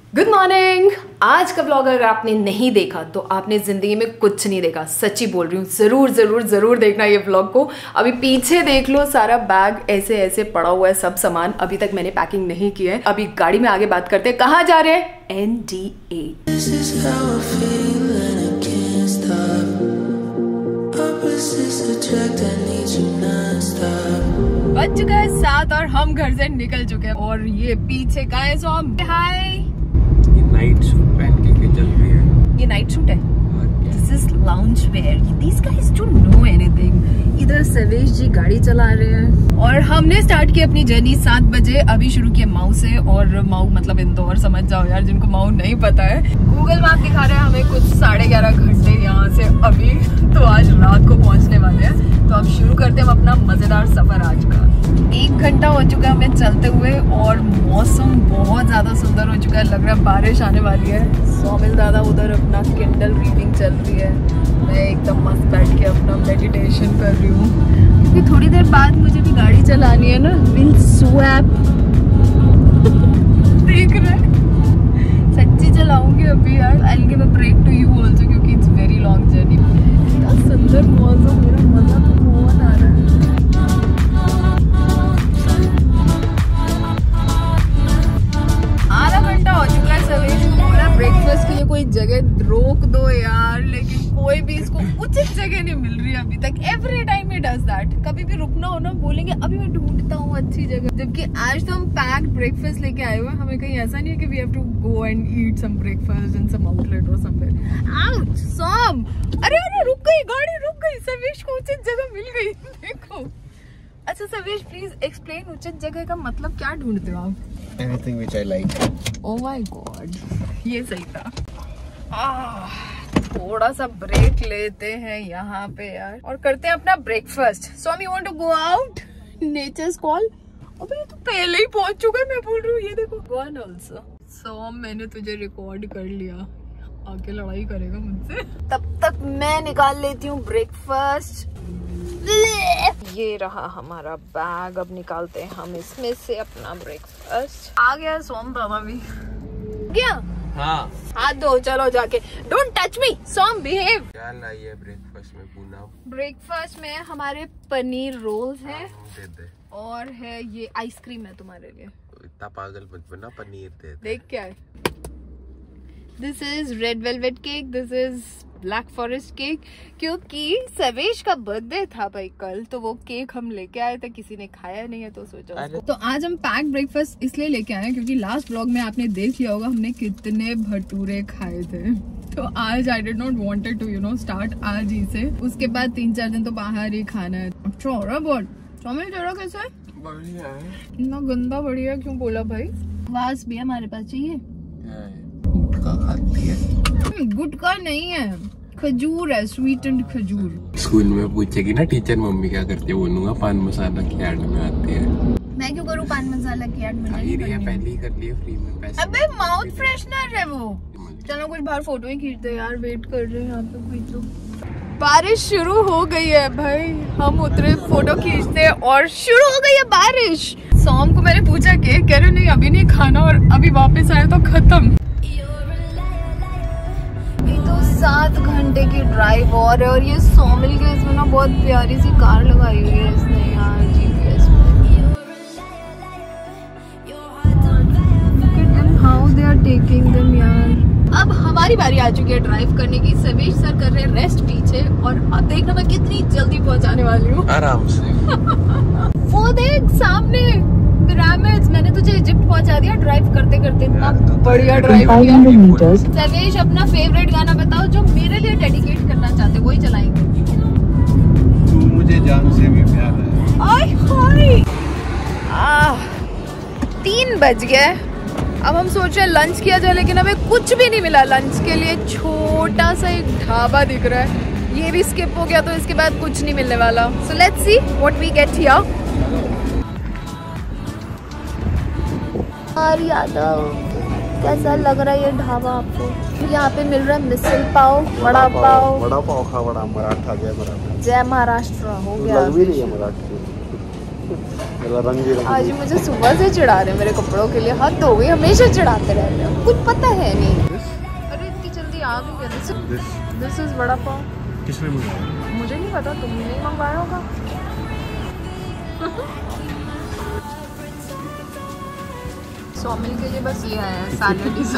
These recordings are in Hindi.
Good morning. आज का व्लॉग अगर आपने नहीं देखा तो आपने ज़िंदगी में कुछ नहीं देखा, सच्ची बोल रही हूँ। ज़रूर ज़रूर ज़रूर देखना ये व्लॉग को। अभी पीछे देख लो, सारा बैग ऐसे ऐसे पड़ा हुआ है, सब सामान अभी तक मैंने पैकिंग नहीं की है। अभी गाड़ी में आगे बात करते हैं। कहाँ जा रहे हैं? NDA। बज चुका है 7 और हम घर से निकल चुके हैं। और ये पीछे का है सोम। हाय, नाइट सूट पहन के चल रही है। ये नाइट सूट है। This is lounge wear. These guys don't know anything. इधर सवेश जी गाड़ी चला रहे हैं और हमने स्टार्ट की अपनी जर्नी 7 बजे। अभी शुरू किया माऊ से, और माऊ मतलब इंदौर, समझ जाओ यार जिनको माऊ नहीं पता है। गूगल मैप दिखा रहे हैं हमें कुछ 11.5 घंटे यहाँ से अभी, तो आज रात को पहुँचने वाले हैं। तो अब शुरू करते हैं हम अपना मजेदार सफर आज का। 1 घंटा हो चुका है हमें चलते हुए और मौसम बहुत ज्यादा सुंदर हो चुका है। लग रहा है बारिश आने वाली है। सोमिल दादा उधर अपना किंडल रीडिंग चल रही है, मैं एकदम मस्त बैठ के अपना मेडिटेशन कर रही हूँ, क्योंकि थोड़ी देर बाद मुझे भी गाड़ी चलानी है ना। विल स्वैप देख रहे सच्ची चलाऊंगी अभी यार। I will give a break to you also, क्योंकि इट्स वेरी लॉन्ग जर्नी। इतना सुंदर मौसम, मेरा मजा तो बहुत आ रहा है। आधा घंटा हो चुका है सवेश को बोला ब्रेकफास्ट के लिए कोई जगह रोक दो यार, लेकिन कोई भी इसको उचित जगह नहीं मिल रही अभी तक। Every time he does that. कभी भी रुकना हो ना, बोलेंगे अभी मैं ढूंढता हूँ अच्छी जगह, जबकि आज तो हम पैक्ड ब्रेकफास्ट लेके आए हुए हैं। हमें कहीं ऐसा नहीं है कि we have to go and eat some breakfast in some outlet और समवेयर। Awesome. अरे रुक गई गाड़ी, रुक गई। सवेश को उचित जगह मिल गई। देखो। अच्छा सवेश, प्लीज एक्सप्लेन उचित जगह का मतलब क्या ढूंढते हो आप? Anything which I like. Oh my God, ये सही था। थोड़ा सा ब्रेक लेते हैं यहाँ पे यार, और करते हैं अपना breakfast. So you want to go out? Nature's call. अबे ये तो पहले ही पहुंच चुका है, मैं बोल रही हूँ। ये देखो वन ऑल्सो। सो मैंने तुझे रिकॉर्ड कर लिया, आके लड़ाई करेगा मुझसे। तब तक मैं निकाल लेती हूँ ब्रेकफास्ट। ये रहा हमारा बैग। अब निकालते हैं हम इसमें से अपना ब्रेकफास्ट। आ गया सोम बाबा भी। क्या? हाँ। हाथ धो, चलो जाके। Don't touch me Som, behave. क्या लाई है ब्रेकफास्ट में पूना? ब्रेकफास्ट में हमारे पनीर रोल्स हैं। दे दे। और है ये आइसक्रीम है तुम्हारे लिए। इतना पागल मत बना, पनीर दे दे। देख क्या है। This is red velvet cake, this is black forest cake. क्योंकि सवेश का बर्थडे था भाई कल, तो वो केक हम लेके आए थे, किसी ने खाया नहीं है तो सोचा। तो आज हम पैक ब्रेकफास्ट इसलिए लेके आए हैं क्योंकि लास्ट व्लॉग में आपने देख लिया होगा हमने कितने भटूरे खाए थे। तो आज I did not wanted to start आज ही से। उसके बाद 3-4 दिन तो बाहर ही खाना है। अच्छा हो रहा बहुत। समझ रहा कैसा है? बढ़िया है। इतना गंदा बढ़िया क्यों बोला भाई? वास भी हमारे पास चाहिए। गुटखा खाती है? गुटखा नहीं है, खजूर है, स्वीटेंड खजूर। स्कूल में पूछेगी ना टीचर मम्मी क्या करती है, बोलूंगा पान मसाला की ऐड में आती है। मैं क्यों करूँ पान मसाला की ऐड में? पहले ही कर लिए फ्री में पैसे। अबे माउथ फ्रेशनर है वो। चलो कुछ बाहर फोटो ही खींचते यार, वेट कर रहे हैं यहाँ पे कोई तो। बारिश शुरू हो गई है भाई, हम उतरे फोटो खींचते और शुरू हो गई है बारिश। सोम को मैंने पूछा केक, कह रहे नहीं अभी नहीं खाना, और अभी वापस आया तो खत्म। 7 घंटे की ड्राइव और है, और ये सोमिल के इसमें ना बहुत प्यारी सी कार लगाई हुई है इसने यार GPS में। Look at them, how they are taking them यार। अब हमारी बारी आ चुकी है ड्राइव करने की। सवेश सर कर रहे हैं रेस्ट पीछे, और अब देखना मैं कितनी जल्दी पहुंचाने वाली हूँ। आराम से। वो देख सामने पिरामिड्स। मैंने तुझे इजिप्ट पहुंचा दिया ड्राइव करते करते। इतना बढ़िया ड्राइव किया। सवेश अपना फेवरेट गाना बताओ जो मेरे लिए डेडिकेट करना चाहते, वही चलाएंगे। तू मुझे जान से भी प्यार है। आय हाय। 3 बज गए। अब हम सोच रहे हैं लंच किया जाए, लेकिन हमें कुछ भी नहीं मिला लंच के लिए। छोटा सा एक ढाबा दिख रहा है, ये भी स्किप हो गया, तो इसके बाद कुछ नहीं मिलने वाला। So let's see what we get here. और यादव, कैसा लग रहा है ये ढाबा आपको? यहाँ पे मिल रहा है मिसल पाव, वड़ा पाव। वड़ा पाव खा, बड़ा मराठा जय महाराष्ट्र। जय महाराष्ट्र हो गया। लग भी नहीं है मराठी। आज मुझे सुबह से चिढ़ा रहे हैं मेरे कपड़ों के लिए, हद हो गई, हमेशा चिढ़ाते रहते हैं, कुछ पता है नहीं। अरे इतनी जल्दी आ गई है। This is vada pav. किसने मंगाया? मुझे नहीं पता, तुमने नहीं मंगवाया होगा। सौमिल के लिए बस ये आया है सैलेड ही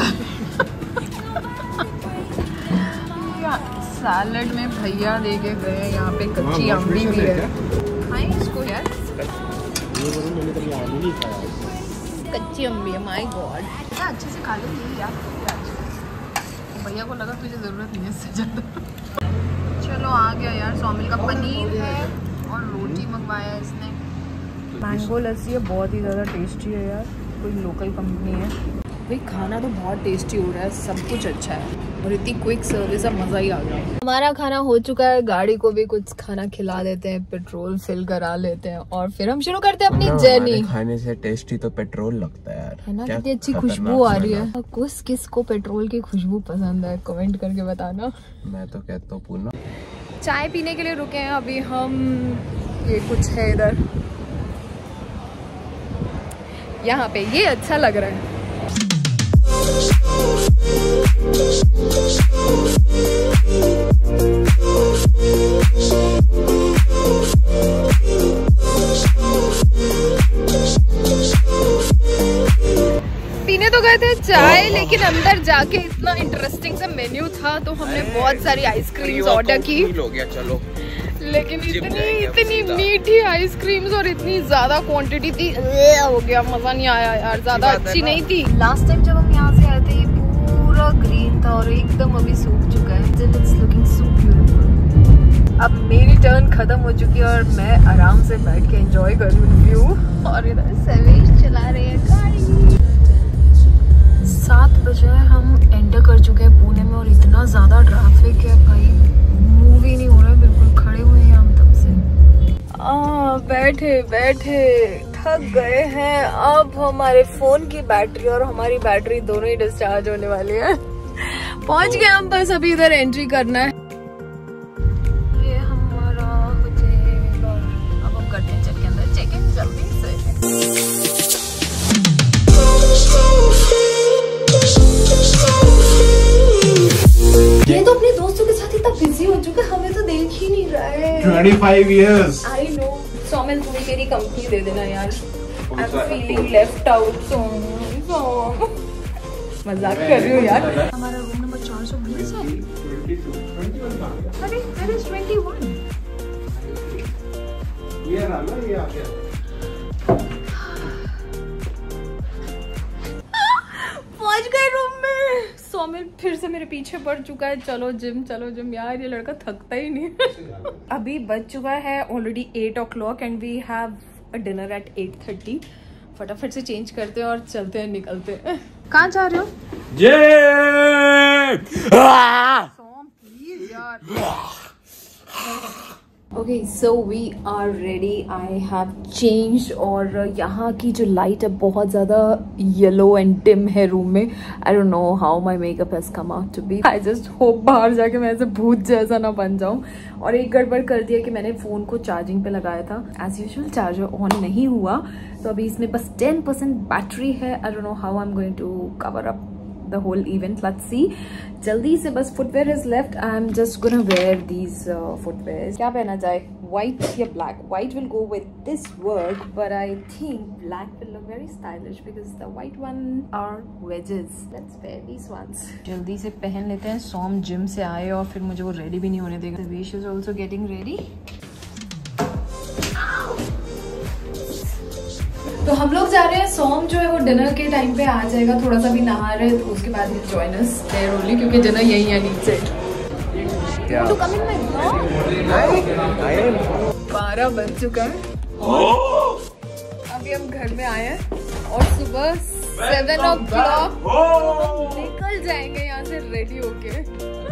सैलेड में भैया दे के गए। यहाँ पे कच्ची अम्बी भी है, खाएं इसको यार। कच्ची अम्बी है, माय गॉड, क्या अच्छे से खा लेती है यार। भैया को लगा तुझे जरूरत नहीं है इससे ज़्यादा। चलो आ गया यार, सौमिल का पनीर है और रोटी मंगवाया है इसने। मैंगो लस्सी है, बहुत ही ज़्यादा टेस्टी है यार, कोई लोकल कंपनी है। भाई खाना तो बहुत टेस्टी हो रहा है, सब कुछ अच्छा है और इतनी क्विक सर्विस है, मज़ा ही आ गया। हमारा खाना हो चुका है, गाड़ी को भी कुछ खाना खिला देते हैं, पेट्रोल फिल करा लेते हैं और फिर हम शुरू करते हैं अपनी जर्नी। खाने से टेस्टी तो पेट्रोल लगता है यार, है ना, कितनी अच्छी खुशबू आ रही है। किसको पेट्रोल की खुशबू पसंद है कमेंट करके बताना। मैं तो कहता हूँ पूना। चाय पीने के लिए रुके हैं अभी हम, ये कुछ है इधर, यहाँ पे ये अच्छा लग रहा है। पीने तो गए थे चाय, लेकिन अंदर जाके इतना इंटरेस्टिंग सा मेन्यू था तो हमने बहुत सारी आइसक्रीम्स ऑर्डर की। हो गया चलो, लेकिन इतनी मीठी आइसक्रीम्स और इतनी ज्यादा क्वांटिटी थी, हो गया, मजा नहीं आया यार, ज्यादा अच्छी नहीं थी। लास्ट टाइम जब हम यहाँ से आए थे ये पूरा ग्रीन था और एकदम अभी सूख चुका है। It's looking so beautiful. अब मेरी टर्न खत्म हो चुकी है और मैं आराम से बैठ के एंजॉय कर रही हूँ व्यू, और इधर सवेश चला रहे हैं गाड़ी। 7 बजे हम एंटर कर चुके हैं पुणे में और इतना ज्यादा ट्रैफिक है भाई, मूव ही नहीं हो रहा है, बिल्कुल खड़े हुए हैं हम तब से। बैठे बैठे थक गए हैं। अब हमारे फोन की बैटरी और हमारी बैटरी दोनों ही डिस्चार्ज होने वाली है। पहुंच गए हम, बस अभी इधर एंट्री करना है। ये हमारा होटल और अब हम करते हैं चेक अंदर, चेक इन जल्दी से। ये तो अपने दोस्तों के साथ इतना बिजी हो चुका है, हमें तो देख ही नहीं रहा है। 25 years। I know। सौमिल तुम्हें मेरी कंपनी दे देना यार, I'm feeling left out so। मजाक कर रही हूँ यार। हमारा रूम नंबर 420 है। अरे where is 21? ये रहा ना, ये आ गया। पहुंच गए रूम में। सौमिल फिर से मेरे पीछे पड़ चुका है, चलो जिम यार, ये लड़का थकता ही नहीं। अभी बज चुका है already 8 o'clock and we have a dinner at 8:30। फटाफट से चेंज करते हैं और चलते हैं, निकलते हैं। कहाँ जा रहे हो? Okay so we are ready, I have change. और यहाँ की जो लाइट है बहुत ज़्यादा येलो एंड डिम है रूम में। I don't know how my makeup has come out to be. I just hope बाहर जाके मैं ऐसे भूत जैसा ना बन जाऊँ। और एक गड़बड़ कर दिया कि मैंने फ़ोन को चार्जिंग पे लगाया था, एज यूजुअल चार्जर ऑन नहीं हुआ, तो अभी इसमें बस 10% बैटरी है। I don't know how I am going to cover up the whole event. Let's see. जल्दी से बस footwear is left. I'm just gonna wear these footwears. क्या पहना जाए, white या black? White will go with this work, but I think black will look very stylish because the white one are wedges. Let's wear these ones. जल्दी से पहन लेते हैं। सोम जिम से आए और फिर मुझे वो रेडी भी नहीं होने देगा। Devesh is also getting ready. तो हम लोग जा रहे हैं, सोम जो है वो डिनर के टाइम पे आ जाएगा, थोड़ा सा भी नहा रहे तो उसके बाद ही जॉइन अस देयर ओनली, क्योंकि डिनर यही है नीचे। तो कम इन माय ब्लॉग। 12 बज चुका है, अभी हम घर में आए हैं और सुबह 7 o'clock हम निकल जाएंगे यहाँ से रेडी होके।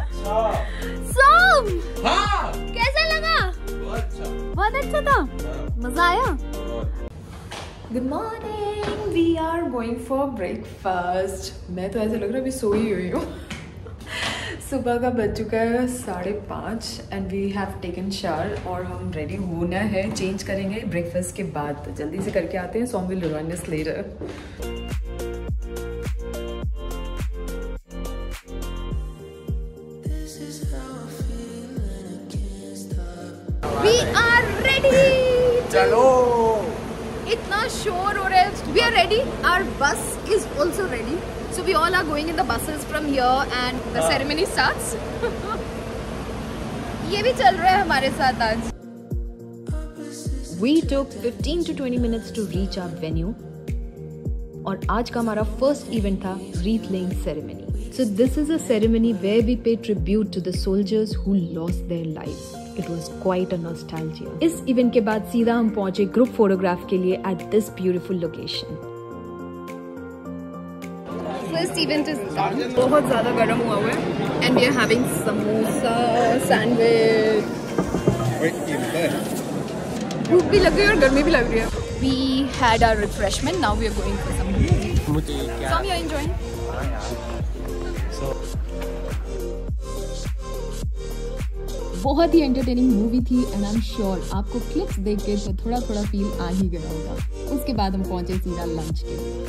सोम कैसा लगा? बहुत अच्छा था, मजा आया। Good morning, we are going for breakfast. मैं तो ऐसे लग रहा है अभी सोई हुई हूँ। सुबह का बज चुका है 5:30 and we have taken shower और हम रेडी होना है, चेंज करेंगे ब्रेकफास्ट के बाद। तो जल्दी से करके आते हैं, so will run this later. We are ready. चलो। इतना शोर हो रहा है। We are ready, our bus is also ready, so we all are going in the buses from here and the ceremony starts. ये भी चल रहा है हमारे साथ आज। We took 15 to 20 minutes to reach our venue और आज का हमारा फर्स्ट इवेंट था wreath laying ceremony. So this is a ceremony where we pay tribute to the soldiers who lost their lives. It was quite a nostalgia. इस इवेंट के बाद सीधा हम पहुंचे ग्रुप फोटोग्राफ के लिए at this beautiful location. First event is done. बहुत ज़्यादा गर्म हुआ है and we are having samosa, sandwich. भूख भी लग रही है और गर्मी भी लग रही है। We had our refreshment. Now we are going for some movie. Some you are enjoying. बहुत ही एंटरटेनिंग मूवी थी एंड आई एम श्योर आपको क्लिप्स देख के तो थोड़ा थोड़ा फील आ ही गया होगा। उसके बाद हम पहुंचे सीधा लंच के लिए।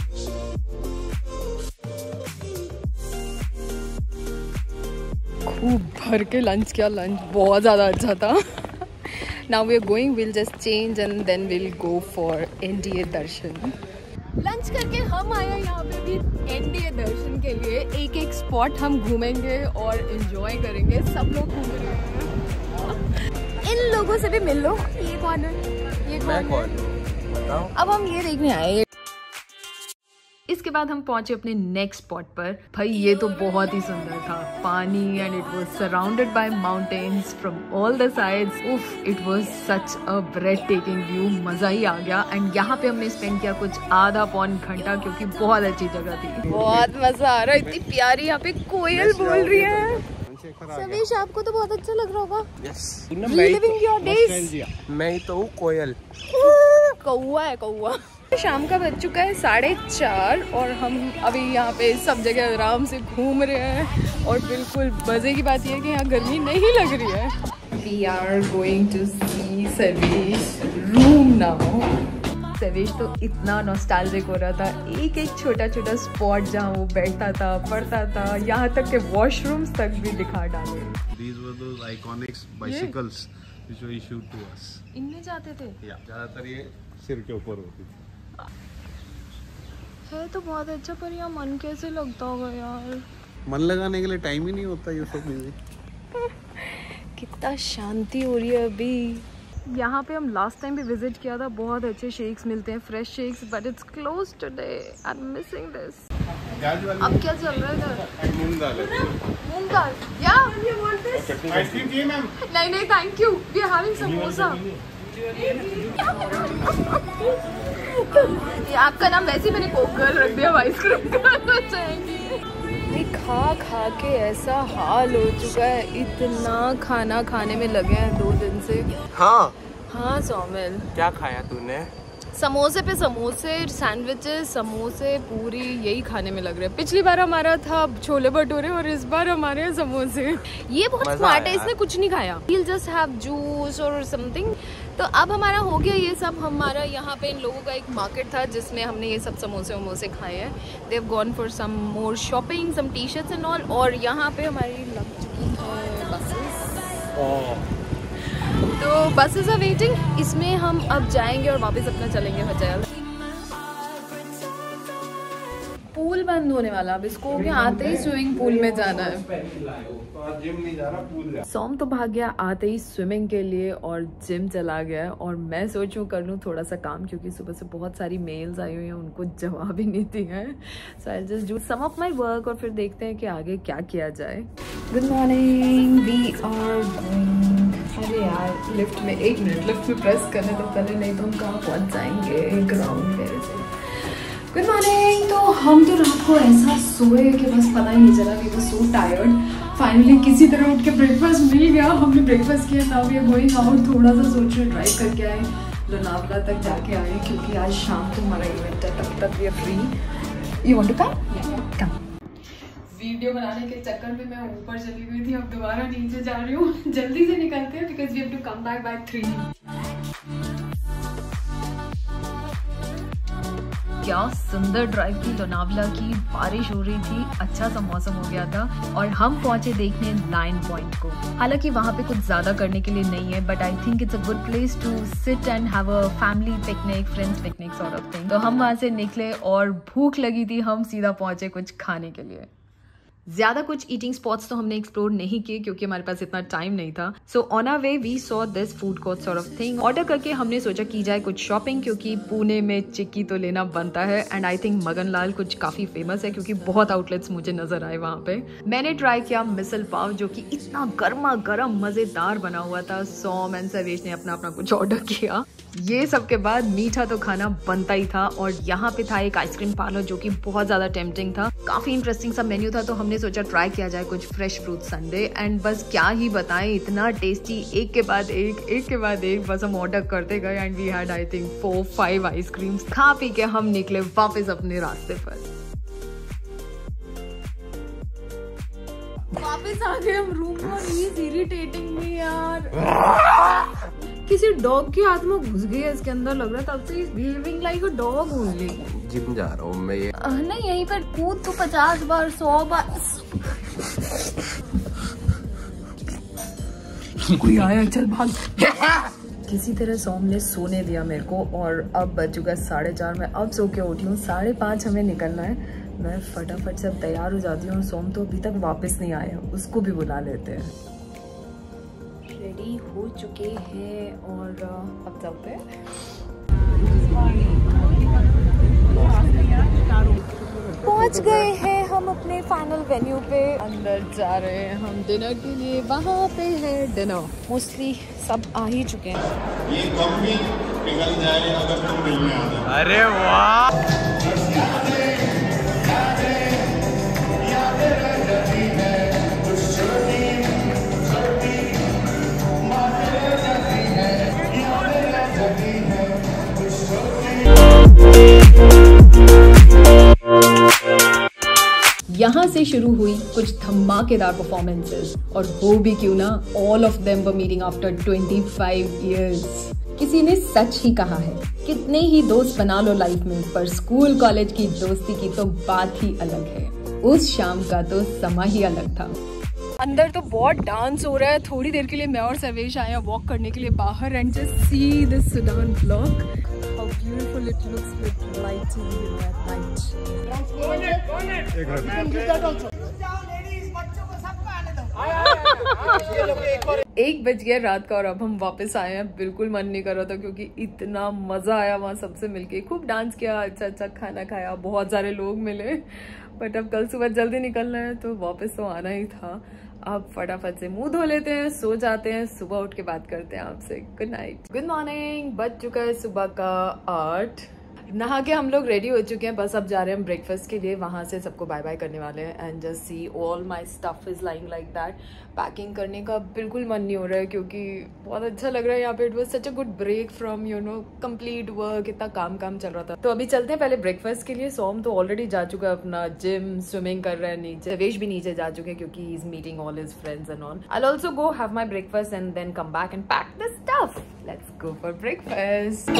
खूब भर के लंच किया, लंच बहुत ज़्यादा अच्छा था। Now we are going, will just change and then will go for NDA दर्शन। लंच करके हम आए यहाँ पे भी एनडीए दर्शन के लिए। एक एक स्पॉट हम घूमेंगे और एंजॉय करेंगे। सब लोग घूम रहे हैं। इन लोगों से भी मिल लो। ये कौन है? ये कौन है? अब हम ये देखने आए। इसके बाद हम पहुंचे अपने नेक्स्ट स्पॉट पर। भाई ये तो बहुत ही सुंदर था, पानी and it was surrounded by mountains from all the sides. उफ, it was such a breathtaking view, मजा ही आ गया। एंड यहाँ पे हमने स्पेंड किया कुछ आधा पौन घंटा क्योंकि बहुत अच्छी जगह थी। बहुत मजा आ रहा है, इतनी प्यारी यहाँ पे कोयल बोल रही है। सवेश, आपको तो बहुत अच्छा लग रहा होगा। Reliving your days। मैं ही तो हूँ कोयल। कौआ है, कौआ। शाम का बज चुका है 4:30 और हम अभी यहाँ पे सब जगह आराम से घूम रहे हैं और बिल्कुल मजे की बात यह है कि यहाँ गर्मी नहीं लग रही है। We are going to see सवेश रूम now। सवेश तो इतना नॉस्टैल्जिक हो रहा था, एक एक छोटा छोटा स्पॉट जहाँ वो बैठता था, पढ़ता था, यहाँ तक के वॉशरूम्स तक भी दिखा डाले। These were those iconic bicycles which were issued to us. इनमें जाते थे? ज़्यादातर ये सिर के ऊपर होती थी। है तो बहुत अच्छा, पर यहाँ मन कैसे लगता होगा यार। मन लगाने के लिए टाइम ही नहीं होता ये सब चीजें। कितना शांति हो रही है अभी। यहाँ पे हम लास्ट टाइम भी विजिट किया था, बहुत अच्छे शेक्स मिलते हैं, fresh shakes, but it's close today. I am missing this. अब क्या चल रहा है इधर? मूंग दाल है। मूंग दाल या ये बोलते हैं आइसक्रीम चाहिए मैम? नहीं नहीं thank you, we are having samosa. ये आपका नाम वैसे ही मैंने कोकर रख दिया, आइसक्रीम खाना चाहेंगे। खा खा के ऐसा हाल हो चुका है, इतना खाना खाने में लगे हैं 2 दिन से। हाँ सौमिल, क्या खाया तूने? समोसे पे समोसे, सैंडविचेस, समोसे, पूरी, यही खाने में लग रहा है। पिछली बार हमारा था छोले भटूरे और इस बार हमारे हैं समोसे। ये बहुत स्मार्ट है, इसने कुछ नहीं खाया। We'll just have juice or something। तो अब हमारा हो गया ये सब। हमारा यहाँ पे इन लोगों का एक मार्केट था जिसमें हमने ये सब समोसे वमोसे खाए हैं। They have gone for some more shopping, some t-shirts and all। और यहाँ पे हमारी लग चुकी है बसेस। तो बसेस आर वेटिंग, इसमें हम अब जाएंगे और वापस अपना चलेंगे होटल। पूल बंद होने वाला, अब इसको भी आते ही स्विमिंग पूल में जाना है। जिम नहीं जा रहा, पूल जा। सोम तो भाग गया आते ही स्विमिंग के लिए और जिम चला गया और मैं सोचूं कर लूं थोड़ा सा काम, क्योंकि सुबह से बहुत सारी मेल्स आई हुई हैं, उनको जवाब ही नहीं दिए हैं। So I just do some of my work और फिर देखते हैं कि आगे क्या किया जाए। Good morning, we are going. अरे यार लिफ्ट में 1 मिनट, लिफ्ट में प्रेस करने तो पहले, नहीं तो हम कहाँ पहुँच जाएंगे ग्राउंड पे से। Good morning. तो हम तो रात को ऐसा सोए कि बस पता ही नहीं चला, we were so tired. Finally किसी तरह उठ के ब्रेकफास्ट मिल गया, हमने ब्रेकफास्ट किया। Now we are going out, थोड़ा सा सोच रहे ड्राइव करके आए, लोनावला तक जाके आए, क्योंकि आज शाम को हमारा इवेंट है, तब तक we are free. You want to come? Come. We video बनाने के चक्कर में मैं ऊपर चली गई थी, अब दोबारा नीचे जा रही हूँ। जल्दी से निकलते हैं because we have to come back by 3। क्या सुंदर ड्राइव थी लोनावला की, बारिश हो रही थी, अच्छा सा मौसम हो गया था और हम पहुंचे देखने लायन पॉइंट को। हालांकि वहां पे कुछ ज्यादा करने के लिए नहीं है, but I think it's a good place to sit and have a family picnic, friends picnic sort of thing. तो हम वहां से निकले और भूख लगी थी, हम सीधा पहुंचे कुछ खाने के लिए। ज्यादा कुछ ईटिंग स्पॉट्स तो हमने एक्सप्लोर नहीं किए क्योंकि हमारे पास इतना टाइम नहीं था। So on our way we saw this food court sort of thing. Order करके हमने सोचा की जाए कुछ शॉपिंग, क्योंकि पुणे में चिक्की तो लेना बनता है एंड आई थिंक मगनलाल कुछ काफी फेमस है क्योंकि बहुत आउटलेट्स मुझे नजर आए वहाँ पे। मैंने ट्राई किया मिसल पाव जो कि इतना गर्मा गर्म मजेदार बना हुआ था। सोम एंड सर्वेश ने अपना अपना कुछ ऑर्डर किया। ये सब के बाद मीठा तो खाना बनता ही था और यहाँ पे था एक आइसक्रीम पार्लर जो कि बहुत ज्यादा टेम्पटिंग था। काफी इंटरेस्टिंग सा मेन्यू था, तो हमने सोचा ट्राई किया जाए कुछ फ्रेश फ्रूट संडे। एंड बस क्या ही बताएं, इतना टेस्टी, एक के बाद एक बस हम ऑर्डर करते गए and we had I think 4-5 ice creams. खा पी के हम निकले वापस अपने रास्ते पर। वापस आ गए हम रूम में। इज इरिटेटिंग मी यार, किसी डॉग के हाथ में घुस गई है इसके अंदर, लग रहा था तब से is behaving like a dog only. Gym जा रहा हूँ मैं ये नहीं, यहीं पर कूद तो 50 बार 100 बार। कोई आया, चल भाग। किसी तरह सोम ने सोने दिया मेरे को और अब बज चुका 4:30। मैं अब सो के उठी हूँ, 5:30 हमें निकलना है। मैं फटाफट से अब तैयार हो जाती हूँ। सोम तो अभी तक वापस नहीं आया, उसको भी बुला लेते हैं। रेडी हो चुके हैं और अब चलते हैं। पहुंच गए हैं हम अपने फाइनल वेन्यू पे। अंदर जा रहे हैं हम डिनर के लिए। वहाँ पे है डिनर। मोस्टली सब आ ही चुके हैं। ये कम भी पिघल जाए अगर तुम मिलने आ जाए। अरे वाह, यहाँ से शुरू हुई कुछ धमाकेदार परफॉर्मेंसेस और हो भी क्यों ना, all of them were meeting after 25 years. किसी ने सच ही कहा है, कितने ही दोस्त बना लो लाइफ में, पर स्कूल कॉलेज की दोस्ती की तो बात ही अलग है। उस शाम का तो समा ही अलग था। अंदर तो बहुत डांस हो रहा है। थोड़ी देर के लिए मैं और सर्वेश आया वॉक करने के लिए बाहर and just see this Sudan block, how beautiful it looks with lighting at night. एक बज गया रात का और अब हम वापस आए हैं। बिल्कुल मन नहीं कर रहा था क्योंकि इतना मजा आया वहाँ सबसे मिलके। खूब डांस किया, अच्छा खाना खाया, बहुत सारे लोग मिले। बट अब कल सुबह जल्दी निकलना है तो वापस तो आना ही था। अब फटाफट से मुंह धो लेते हैं, सो जाते हैं, सुबह उठ के बात करते हैं आपसे। Good night, good morning. बज चुका है सुबह का 8। नहा के हम लोग रेडी हो चुके हैं, बस अब जा रहे हैं ब्रेकफास्ट के लिए। वहां से सबको बाय बाय करने वाले हैं and just see all my stuff is lying like that. Packing करने का बिल्कुल मन नहीं हो रहा है क्योंकि बहुत अच्छा लग रहा है यहाँ पे। It was such a good break from complete work, इतना काम चल रहा था। तो अभी चलते हैं पहले ब्रेकफास्ट के लिए। सोम तो ऑलरेडी जा चुका है अपना जिम, स्विमिंग कर रहा है नीचे। वेश भी नीचे जा चुके हैं क्योंकि he is meeting all his friends and all. I also go have my breakfast and then come back and pack the stuff. Let's go for breakfast.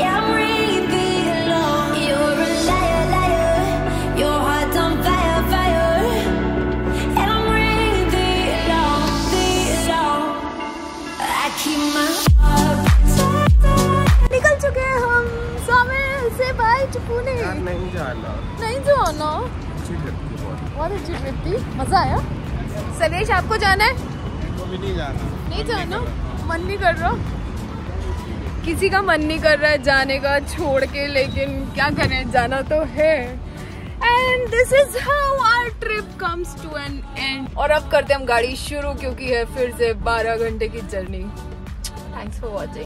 निकल चुके हैं हम सामेल से बाय पुणे। नहीं जाना, बहुत अच्छी ट्रिप थी, मजा आया। सर्वेश आपको जाना है? नहीं जाना, मन नहीं कर रहा। किसी का मन नहीं कर रहा है जाने का छोड़ के, लेकिन क्या करें, जाना तो है। And this is how our trip comes to an end. और अब करते हम गाड़ी शुरू क्योंकि है फिर से 12 घंटे की जर्नी। Thanks for watching.